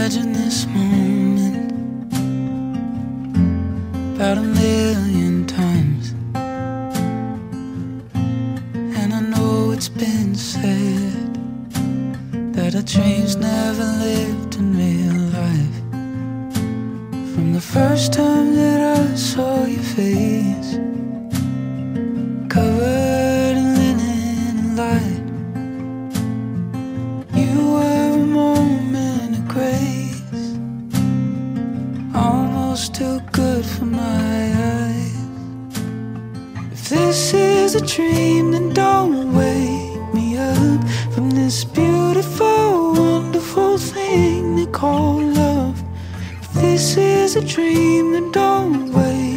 imagine this moment about 1,000,000 times, and I know it's been said that a dream's never lived in real life. From the first time that I saw your face, covered in linen and light, you were a moment of grace, almost too good for my eyes. If this is a dream, then don't wake me up from this beautiful, wonderful thing they call love. If this is a dream, then don't wake